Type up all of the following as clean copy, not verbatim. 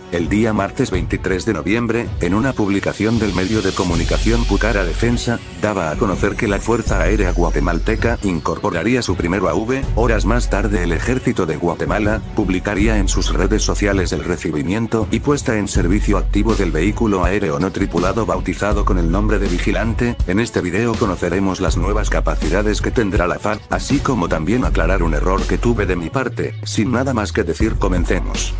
El día martes 23 de noviembre, en una publicación del medio de comunicación Pucara Defensa, daba a conocer que la Fuerza Aérea Guatemalteca incorporaría su primer UAV. Horas más tarde el Ejército de Guatemala publicaría en sus redes sociales el recibimiento y puesta en servicio activo del vehículo aéreo no tripulado bautizado con el nombre de Vigilante. En este video conoceremos las nuevas capacidades que tendrá la FARC, así como también aclarar un error que tuve de mi parte. Sin nada más que decir, comencemos.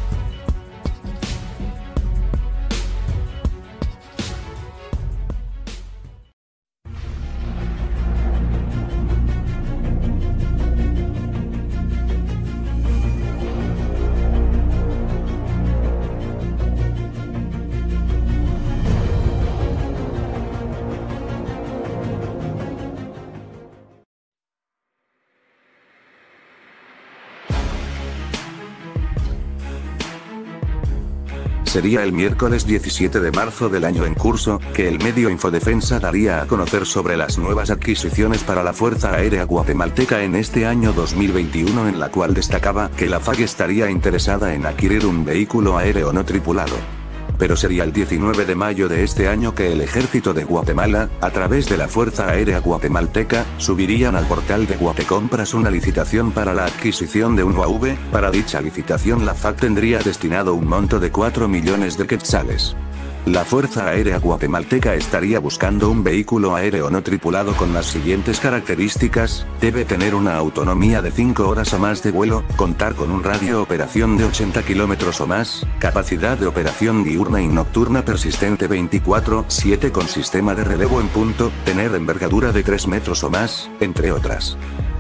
Sería el miércoles 17 de marzo del año en curso, que el medio Infodefensa daría a conocer sobre las nuevas adquisiciones para la Fuerza Aérea Guatemalteca en este año 2021, en la cual destacaba que la FARC estaría interesada en adquirir un vehículo aéreo no tripulado. Pero sería el 19 de mayo de este año que el Ejército de Guatemala, a través de la Fuerza Aérea Guatemalteca, subirían al portal de Guatecompras una licitación para la adquisición de un UAV. Para dicha licitación la FARC tendría destinado un monto de 4 millones de quetzales. La Fuerza Aérea Guatemalteca estaría buscando un vehículo aéreo no tripulado con las siguientes características: debe tener una autonomía de 5 horas o más de vuelo, contar con un radio de operación de 80 kilómetros o más, capacidad de operación diurna y nocturna persistente 24/7 con sistema de relevo en punto, tener envergadura de 3 metros o más, entre otras.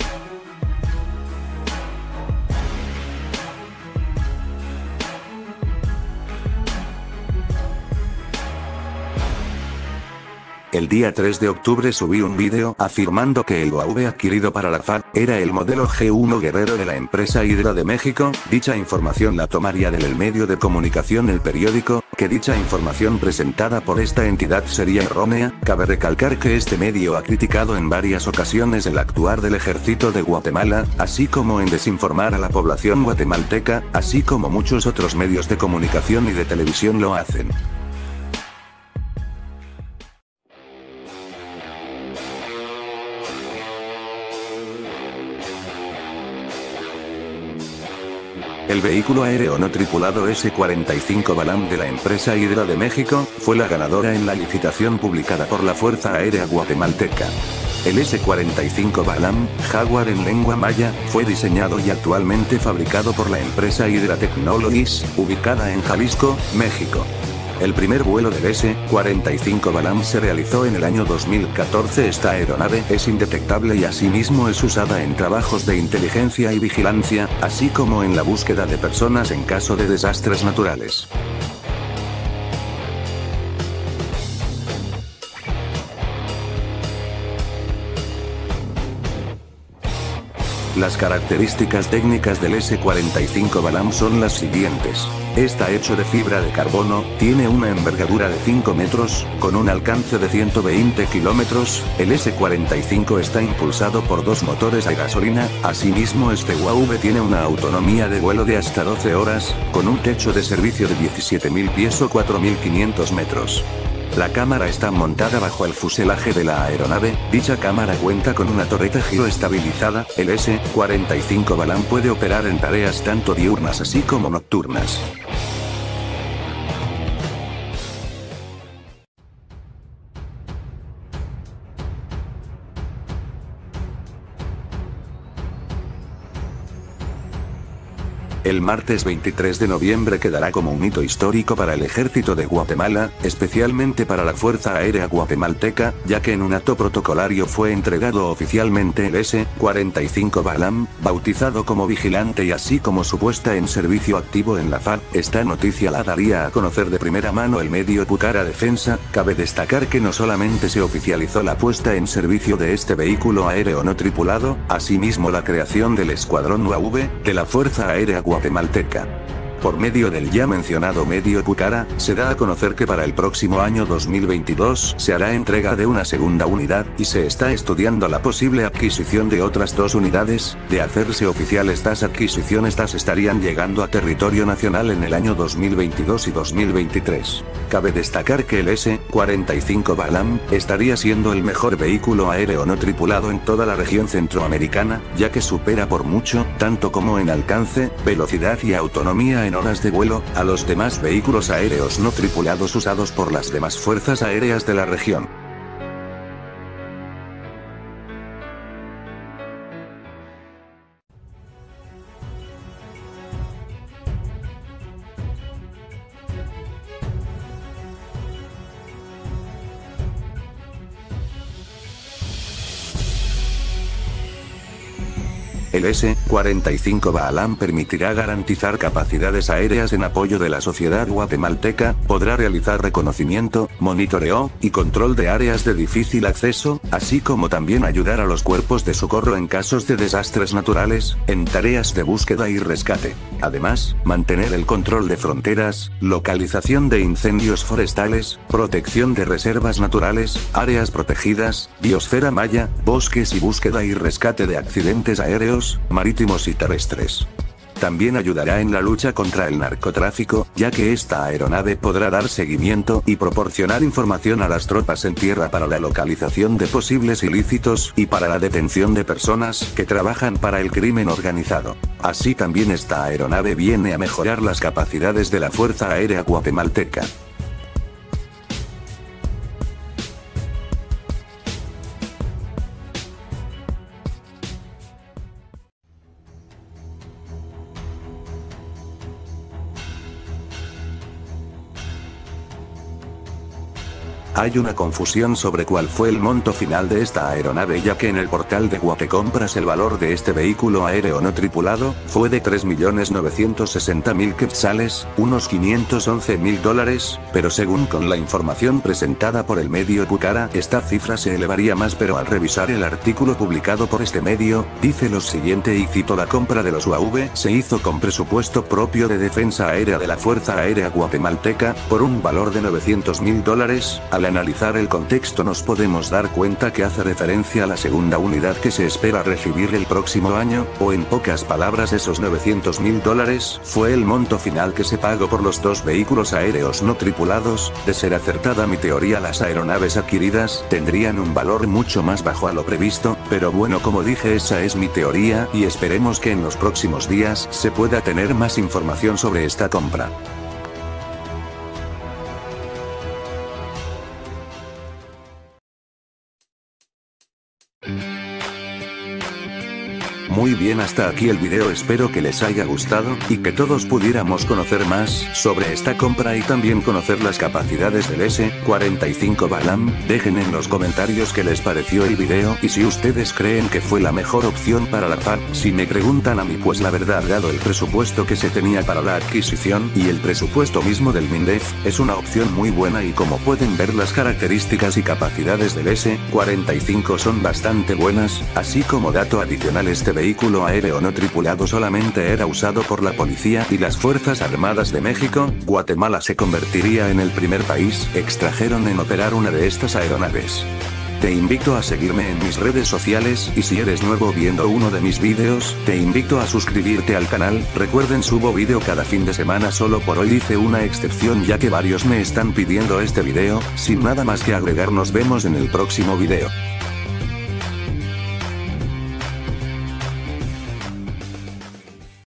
El día 3 de octubre subí un vídeo afirmando que el UAV adquirido para la FARC era el modelo G1 Guerrero de la empresa Hydra de México. Dicha información la tomaría del medio de comunicación El Periódico, que dicha información presentada por esta entidad sería errónea. Cabe recalcar que este medio ha criticado en varias ocasiones el actuar del Ejército de Guatemala, así como en desinformar a la población guatemalteca, así como muchos otros medios de comunicación y de televisión lo hacen. El vehículo aéreo no tripulado S-45 Balam de la empresa Hydra de México, fue la ganadora en la licitación publicada por la Fuerza Aérea Guatemalteca. El S-45 Balam, Jaguar en lengua maya, fue diseñado y actualmente fabricado por la empresa Hydra Technologies, ubicada en Jalisco, México. El primer vuelo del S-45 Balam se realizó en el año 2014. Esta aeronave es indetectable y asimismo es usada en trabajos de inteligencia y vigilancia, así como en la búsqueda de personas en caso de desastres naturales. Las características técnicas del S-45 Balam son las siguientes. Está hecho de fibra de carbono, tiene una envergadura de 5 metros, con un alcance de 120 kilómetros. El S-45 está impulsado por 2 motores a gasolina. Asimismo, este UAV tiene una autonomía de vuelo de hasta 12 horas, con un techo de servicio de 17.000 pies o 4.500 metros. La cámara está montada bajo el fuselaje de la aeronave. Dicha cámara cuenta con una torreta giroestabilizada. El S-45 Balam puede operar en tareas tanto diurnas así como nocturnas. El martes 23 de noviembre quedará como un hito histórico para el Ejército de Guatemala, especialmente para la Fuerza Aérea Guatemalteca, ya que en un acto protocolario fue entregado oficialmente el S-45 Balam, bautizado como Vigilante y así como su puesta en servicio activo en la FARC. Esta noticia la daría a conocer de primera mano el medio Pucara Defensa. Cabe destacar que no solamente se oficializó la puesta en servicio de este vehículo aéreo no tripulado, asimismo la creación del Escuadrón UAV de la Fuerza Aérea Guatemalteca. Por medio del ya mencionado medio Pucara, se da a conocer que para el próximo año 2022 se hará entrega de una segunda unidad, y se está estudiando la posible adquisición de otras 2 unidades. De hacerse oficial estas adquisiciones, estarían llegando a territorio nacional en el año 2022 y 2023. Cabe destacar que el S-45 Balam estaría siendo el mejor vehículo aéreo no tripulado en toda la región centroamericana, ya que supera por mucho, tanto como en alcance, velocidad y autonomía en horas de vuelo, a los demás vehículos aéreos no tripulados usados por las demás fuerzas aéreas de la región. El S-45 Balam permitirá garantizar capacidades aéreas en apoyo de la sociedad guatemalteca, podrá realizar reconocimiento, monitoreo, y control de áreas de difícil acceso, así como también ayudar a los cuerpos de socorro en casos de desastres naturales, en tareas de búsqueda y rescate. Además, mantener el control de fronteras, localización de incendios forestales, protección de reservas naturales, áreas protegidas, biosfera maya, bosques y búsqueda y rescate de accidentes aéreos, marítimos y terrestres. También ayudará en la lucha contra el narcotráfico, ya que esta aeronave podrá dar seguimiento y proporcionar información a las tropas en tierra para la localización de posibles ilícitos y para la detención de personas que trabajan para el crimen organizado. Así también esta aeronave viene a mejorar las capacidades de la Fuerza Aérea Guatemalteca. Hay una confusión sobre cuál fue el monto final de esta aeronave, ya que en el portal de Guatecompras el valor de este vehículo aéreo no tripulado fue de 3.960.000 quetzales, unos $511.000, pero según con la información presentada por el medio Pucara, esta cifra se elevaría más, pero al revisar el artículo publicado por este medio, dice lo siguiente y cito: la compra de los UAV se hizo con presupuesto propio de defensa aérea de la Fuerza Aérea Guatemalteca, por un valor de $900.000, Al analizar el contexto nos podemos dar cuenta que hace referencia a la segunda unidad que se espera recibir el próximo año, o en pocas palabras esos $900.000 fue el monto final que se pagó por los 2 vehículos aéreos no tripulados. De ser acertada mi teoría, las aeronaves adquiridas tendrían un valor mucho más bajo a lo previsto, pero bueno, como dije, esa es mi teoría y esperemos que en los próximos días se pueda tener más información sobre esta compra. Muy bien, hasta aquí el video, espero que les haya gustado, y que todos pudiéramos conocer más sobre esta compra y también conocer las capacidades del S-45 Balam. Dejen en los comentarios qué les pareció el video y si ustedes creen que fue la mejor opción para la FARC. Si me preguntan a mí, pues la verdad, dado el presupuesto que se tenía para la adquisición y el presupuesto mismo del MINDEF, es una opción muy buena, y como pueden ver, las características y capacidades del S-45 son bastante buenas. Así como dato adicional, este vehículo aéreo no tripulado solamente era usado por la policía y las Fuerzas Armadas de México. Guatemala se convertiría en el primer país extranjero en operar una de estas aeronaves. Te invito a seguirme en mis redes sociales, y si eres nuevo viendo uno de mis vídeos, te invito a suscribirte al canal. Recuerden, subo vídeo cada fin de semana, solo por hoy hice una excepción ya que varios me están pidiendo este video. Sin nada más que agregar, nos vemos en el próximo video.